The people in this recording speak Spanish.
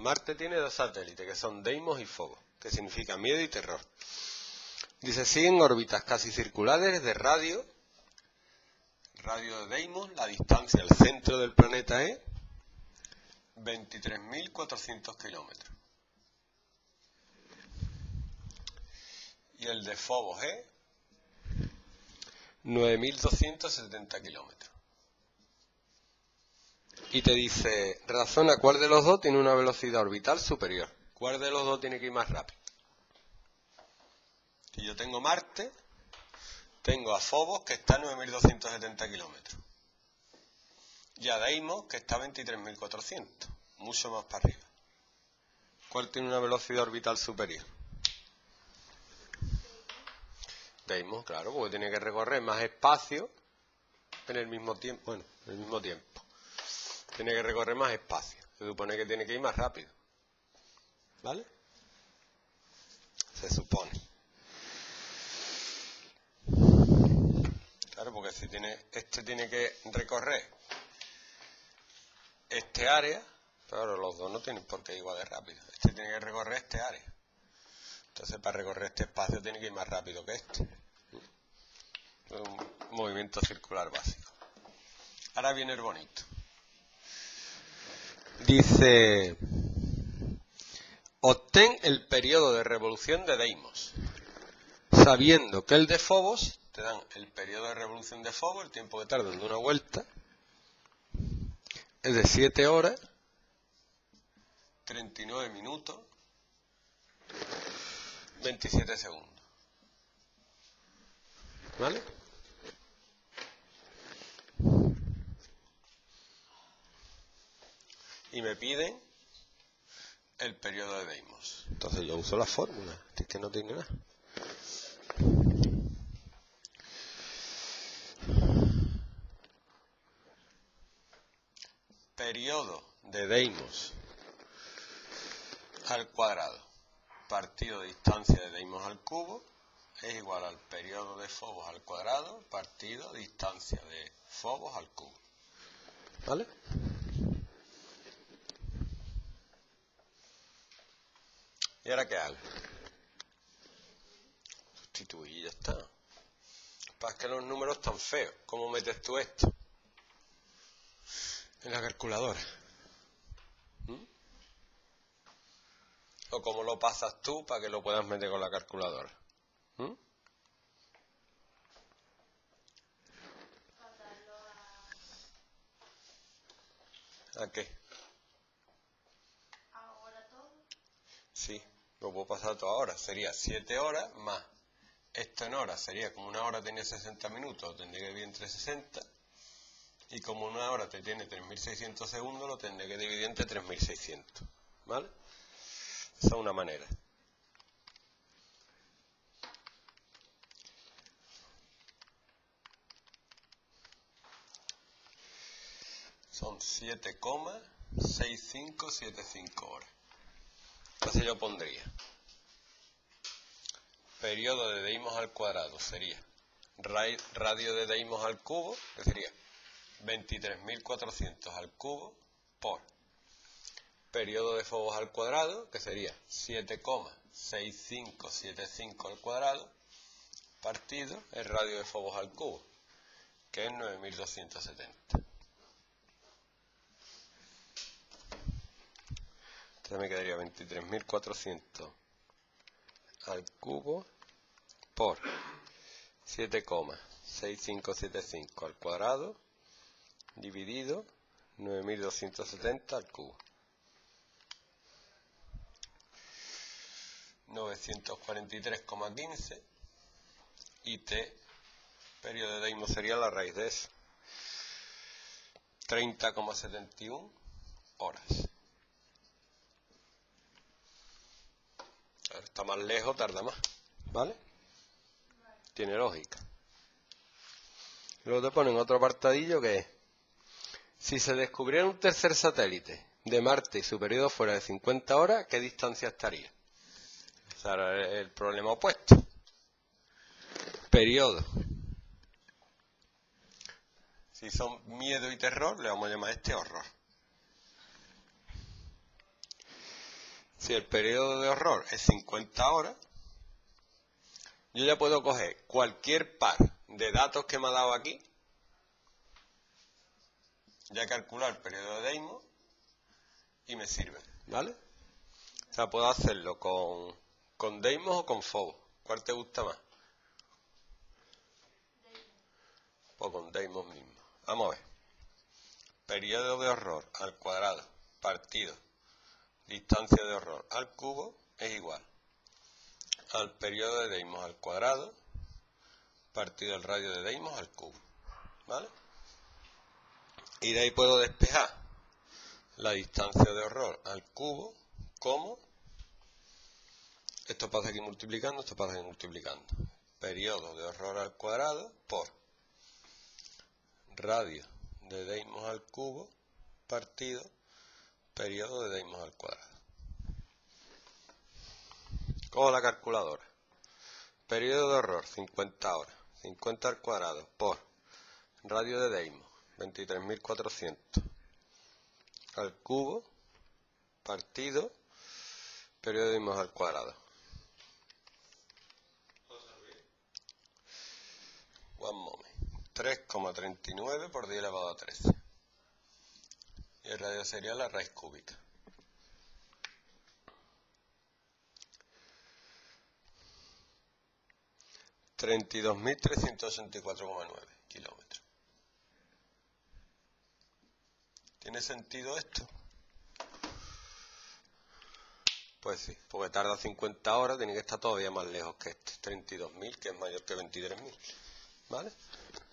Marte tiene dos satélites, que son Deimos y Phobos, que significa miedo y terror. Dice, siguen órbitas casi circulares de radio de Deimos, la distancia al centro del planeta es 23.400 kilómetros. Y el de Phobos es 9.270 kilómetros. Y te dice, razona cuál de los dos tiene una velocidad orbital superior. ¿Cuál de los dos tiene que ir más rápido? Si yo tengo Marte, tengo a Phobos, que está a 9.270 kilómetros. Y a Deimos, que está a 23.400, mucho más para arriba. ¿Cuál tiene una velocidad orbital superior? Deimos, claro, porque tiene que recorrer más espacio en el mismo tiempo. Bueno, en el mismo tiempo. Tiene que recorrer más espacio. Se supone que tiene que ir más rápido. ¿Vale? Se supone. Claro, porque si este tiene que recorrer este área, claro, los dos no tienen por qué ir igual de rápido. Este tiene que recorrer este área. Entonces, para recorrer este espacio tiene que ir más rápido que este. Es un movimiento circular básico. Ahora viene el bonito. Dice, obtén el periodo de revolución de Deimos, sabiendo que el de Phobos, te dan el periodo de revolución de Phobos, el tiempo que tarda en dar una vuelta, es de 7 horas, 39 minutos, 27 segundos. ¿Vale? Y me piden el periodo de Deimos. Entonces yo uso la fórmula, es que no tiene nada. Periodo de Deimos al cuadrado partido de distancia de Deimos al cubo es igual al periodo de Phobos al cuadrado partido distancia de Phobos al cubo. ¿Vale? ¿Y ahora qué hago? Sustituir y ya está. Para que los números están feos. ¿Cómo metes tú esto en la calculadora? ¿O cómo lo pasas tú para que lo puedas meter con la calculadora? ¿A qué? ¿Ahora todo? Sí, lo puedo pasar todo ahora. Sería 7 horas más. Esto en horas sería como una hora tenía 60 minutos, tendría que dividir entre 60. Y como una hora te tiene 3.600 segundos, lo tendré que dividir entre 3.600. ¿Vale? Esa es una manera. Son 7,6575 horas. Entonces yo pondría periodo de Deimos al cuadrado sería radio de Deimos al cubo, que sería 23.400 al cubo por periodo de Phobos al cuadrado, que sería 7,6575 al cuadrado, partido el radio de Phobos al cubo, que es 9.270. Entonces me quedaría 23.400 al cubo por 7,6575 al cuadrado dividido 9.270 al cubo. 943,15 y t, periodo de Deimos sería la raíz de eso. 30,71 horas. Ahora está más lejos, tarda más. ¿Vale? Tiene lógica. Luego te ponen otro apartadillo que es: si se descubriera un tercer satélite de Marte y su periodo fuera de 50 horas, ¿qué distancia estaría? O sea, el problema opuesto. Periodo. Si son miedo y terror, le vamos a llamar este horror. Si el periodo de error es 50 horas, yo ya puedo coger cualquier par de datos que me ha dado aquí, ya calcular el periodo de Deimos y me sirve, ¿vale? O sea, puedo hacerlo con Deimos o con Phobos. ¿Cuál te gusta más? O con Deimos mismo. Vamos a ver. Periodo de error al cuadrado partido distancia de error al cubo es igual al periodo de Deimos al cuadrado partido el radio de Deimos al cubo, ¿vale? Y de ahí puedo despejar la distancia de error al cubo como esto pasa aquí multiplicando, esto pasa aquí multiplicando. Periodo de error al cuadrado por radio de Deimos al cubo partido periodo de Deimos al cuadrado. Cojo la calculadora. Periodo de error, 50 horas. 50 al cuadrado por radio de Deimos, 23.400 al cubo partido periodo de Deimos al cuadrado. One moment. 3,39 por 10 elevado a 13. Y el radio sería la raíz cúbica. $32.384,9 kilómetros. ¿Tiene sentido esto? Pues sí, porque tarda 50 horas, tiene que estar todavía más lejos que este. 32.000, que es mayor que 23.000. ¿Vale?